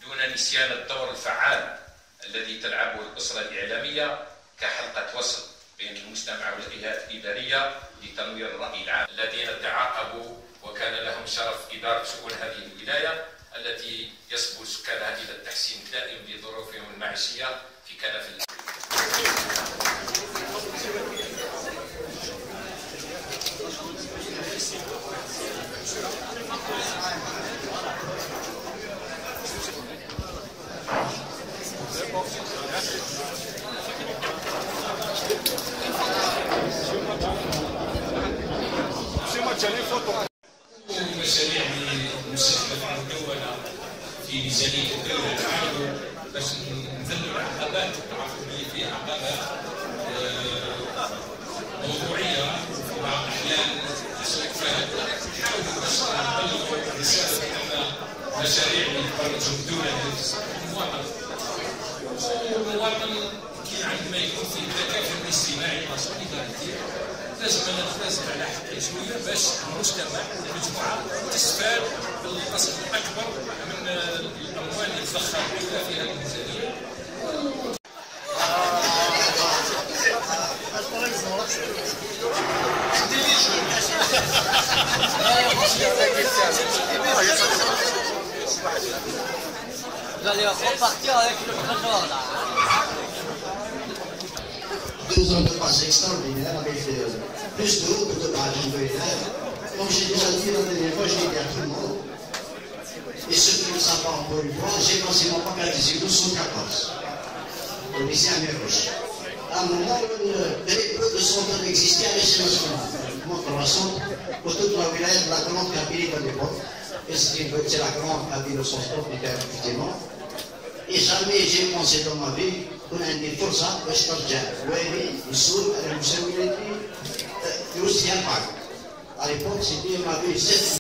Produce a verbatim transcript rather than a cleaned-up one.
دون نسيان الدور الفعال الذي تلعبه الأسرة الإعلامية كحلقة وصل بين المجتمع والجهات الإدارية لتنوير الرأي العام الذين تعاقبوا وكان لهم شرف إدارة شؤون هذه الولاية التي يصبو سكانها إلى التحسين الدائم لظروفهم المعيشية في كنف الأرض. مشاريع للمستشفى المدونة في ميزانية الدولة تعالوا باش نذلوا العقبات، نعرفوا بلي فيه عقبات موضوعية في بعض الأحيان نحاولوا باش نبلغوا رسالة أن مشاريع اللي تبرزوا الدولة المواطن والمواطن كي عندما يكون فيه تكافل اجتماعي وسوليداريتي لازم نتنازل على حقه شويه باش المجتمع والمجموعه تستفاد بالقسم الاكبر من الاموال اللي تضخم في هذه الميزانيه. Vous allez repartir avec le trésor là. Deux ans de passe extraordinaire avec euh, plus d'eau que de barrages urinaires. Comme j'ai déjà dit la dernière fois, je l'ai dit à tout le monde. Et ceux qui ne le savent pas encore une fois, j'ai lancé mon pancarte douze cent quatorze. Au lycée à Méroche. À un moment, très peu de centres existaient à l'échelle nationale. Montre la centre pour toute la wilaya de la grande Kabylie de l'époque. Et c'est la grande Kabylie au sens propre, effectivement. Et jamais j'ai pensé dans ma vie qu'on a une force à l'Estarja. Oui, le Soul, le Moussaouileti, le Roussian Park. À l'époque, c'était ma vie.